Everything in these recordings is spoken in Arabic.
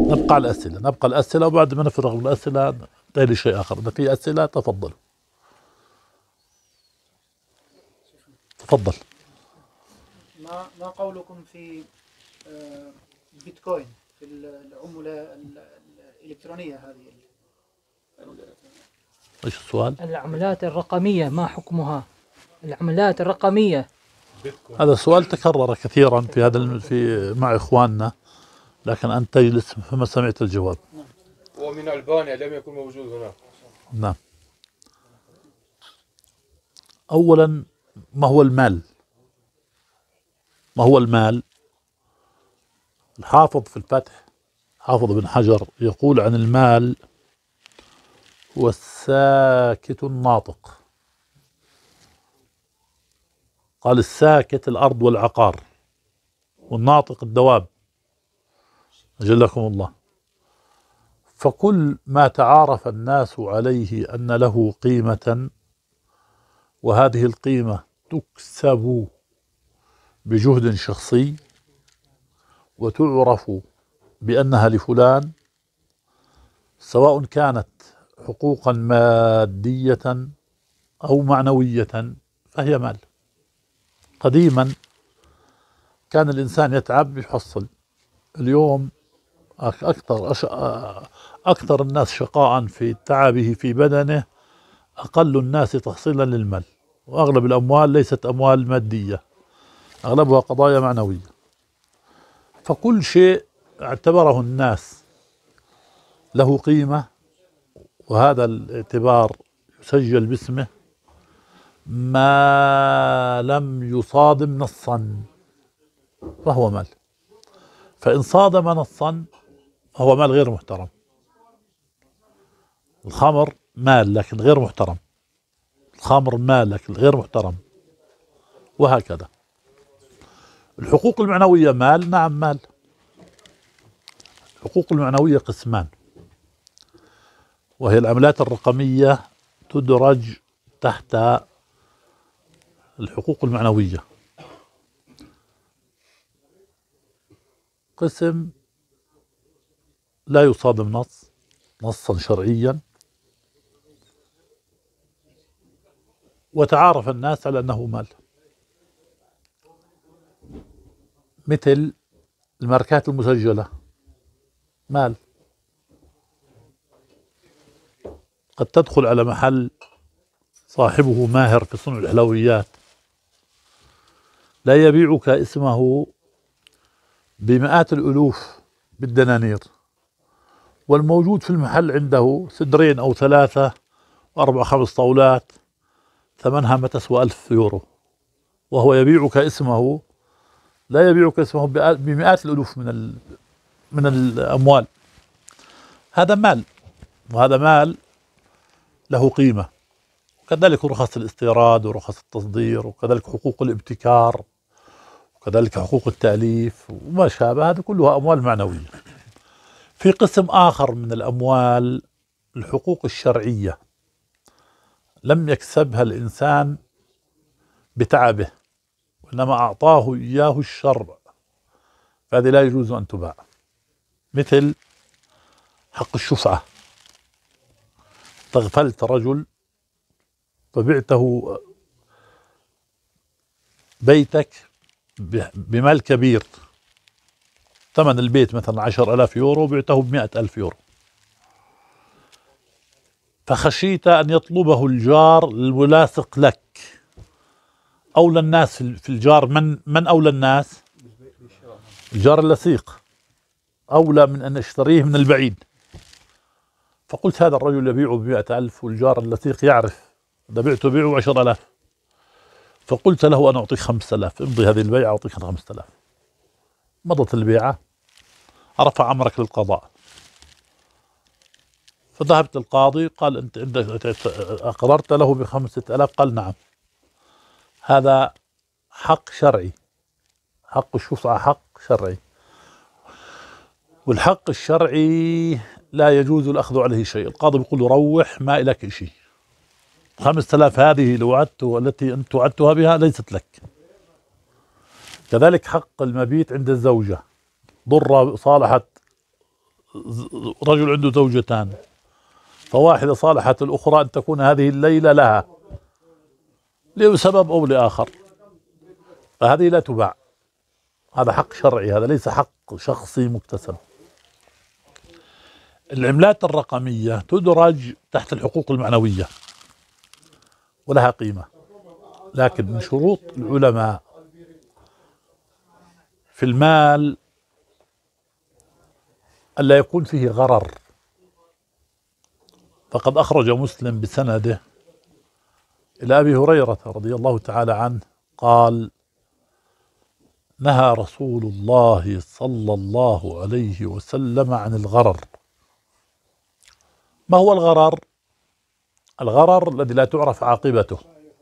نبقى على الأسئلة، نبقى الأسئلة، وبعد ما نفرغ من الأسئلة ننتقل لشيء آخر. إذا في أسئلة تفضل. تفضل. ما قولكم في البيتكوين، في العملة الإلكترونية هذه؟ ايش السؤال؟ العملات الرقمية ما حكمها؟ العملات الرقمية. هذا السؤال تكرر كثيرا في مع إخواننا، لكن أنت تجلس فما سمعت الجواب. ومن ألبانيا لم يكن موجود هناك. نعم. أولا، ما هو المال؟ ما هو المال؟ الحافظ في الفتح، حافظ بن حجر، يقول عن المال: هو الساكت الناطق. قال الساكت الأرض والعقار، والناطق الدواب، أجلكم الله. فكل ما تعارف الناس عليه أن له قيمة، وهذه القيمة تكسب بجهد شخصي وتعرف بأنها لفلان، سواء كانت حقوقا مادية أو معنوية، فهي مال. قديما كان الإنسان يتعب يحصل. اليوم أكثر الناس شقاء في تعبه في بدنه أقل الناس تحصيلا للمال، وأغلب الأموال ليست أموال مادية، أغلبها قضايا معنوية. فكل شيء اعتبره الناس له قيمة، وهذا الاعتبار يسجل باسمه ما لم يصادم نصا فهو مال. فإن صادم نصا فهو مال غير محترم. الخمر مال لكن غير محترم، الخمر مال لكن غير محترم، وهكذا. الحقوق المعنوية مال، نعم مال. الحقوق المعنوية قسمان، وهي العملات الرقمية تدرج تحت الحقوق المعنوية. قسم لا يصادم نصا شرعيا، وتعارف الناس على أنه مال، مثل الماركات المسجلة، مال. قد تدخل على محل صاحبه ماهر في صنع الحلويات، لا يبيعك اسمه بمئات الألوف بالدنانير، والموجود في المحل عنده سدرين أو ثلاثة وأربع خمس طاولات ثمنها ما تسوى 1000 يورو، وهو يبيعك اسمه، لا يبيعك اسمه بمئات الألوف من الأموال. هذا مال، وهذا مال له قيمة. وكذلك رخص الاستيراد ورخص التصدير، وكذلك حقوق الابتكار، وكذلك حقوق التأليف وما شابه، هذه كلها أموال معنوية. في قسم آخر من الأموال الحقوق الشرعية، لم يكسبها الإنسان بتعبه، وإنما أعطاه إياه الشرع، فهذه لا يجوز أن تباع. مثل حق الشفعة، استغفلت رجل فبعته بيتك بمال كبير، ثمن البيت مثلا 10,000 يورو، بعته ب100,000 يورو، فخشيت أن يطلبه الجار الملاصق لك. أولى الناس في الجار، من أولى الناس؟ الجار اللصيق أولى من أن يشتريه من البعيد. فقلت هذا الرجل يبيعه ب100,000 والجار اللصيق يعرف إذا بعته بيعه 10,000، فقلت له أنا أعطيك 5,000، امضي هذه البيعة أعطيك 5,000. مضت البيعة، رفع أمرك للقضاء، فذهبت للقاضي، قال أنت عندك أقررت له ب5,000؟ قال نعم. هذا حق شرعي، حق الشفعة حق شرعي، والحق الشرعي لا يجوز الأخذ عليه شيء. القاضي بيقول له روح، ما إلك شيء، 5,000 هذه لو وعدته التي أنت وعدتها بها ليست لك. كذلك حق المبيت عند الزوجة، ضرة صالحت رجل عنده زوجتان، فواحدة صالحت الأخرى أن تكون هذه الليلة لها لسبب أو لآخر، فهذه لا تباع. هذا حق شرعي، هذا ليس حق شخصي مكتسب. العملات الرقمية تدرج تحت الحقوق المعنوية ولها قيمة، لكن من شروط العلماء في المال ألا يكون فيه غرر. فقد أخرج مسلم بسنده إلى أبي هريرة رضي الله تعالى عنه قال: نهى رسول الله صلى الله عليه وسلم عن الغرر. ما هو الغرر؟ الغرر الذي لا تعرف عاقبته،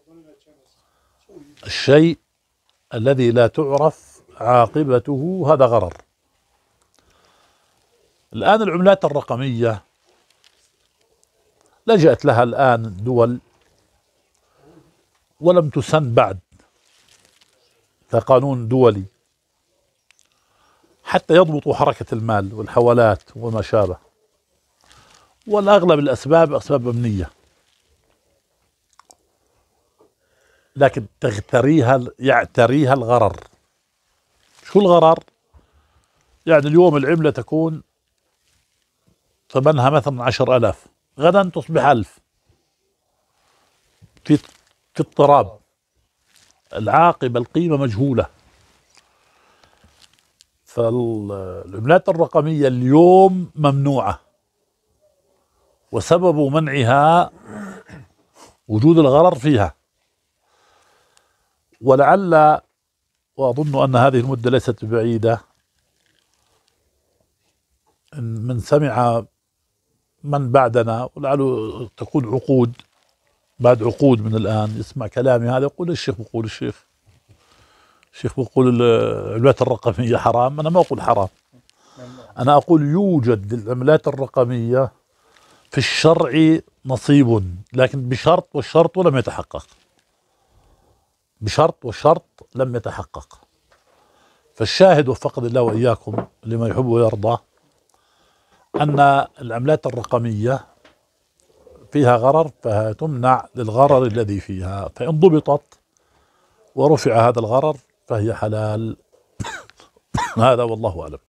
الشيء الذي لا تعرف عاقبته هذا غرر. الآن العملات الرقمية لجأت لها الآن دول ولم تسن بعد كقانون دولي حتى يضبطوا حركة المال والحوالات وما شابه، والأغلب الأسباب أسباب أمنية، لكن يعتريها الغرر. شو الغرر؟ يعني اليوم العملة تكون ثمنها مثلا 10,000، غدا تصبح 1000، في اضطراب، العاقبة القيمة مجهولة. فالعملات الرقمية اليوم ممنوعة، وسبب منعها وجود الغرر فيها. ولعل، وأظن أن هذه المدة ليست بعيدة، من سمع من بعدنا ولعله تكون عقود، بعد عقود من الآن يسمع كلامي هذا يقول الشيخ بيقول، الشيخ بيقول العملات الرقمية حرام. أنا ما أقول حرام، أنا أقول يوجد للعملات الرقمية في الشرع نصيب، لكن بشرط، والشرط لم يتحقق، بشرط والشرط لم يتحقق. فالشاهد وفقد الله وإياكم لما يحب ويرضى أن العملات الرقمية فيها غرر، فتمنع للغرر الذي فيها، فإن ضبطت ورفع هذا الغرر فهي حلال. هذا والله أعلم.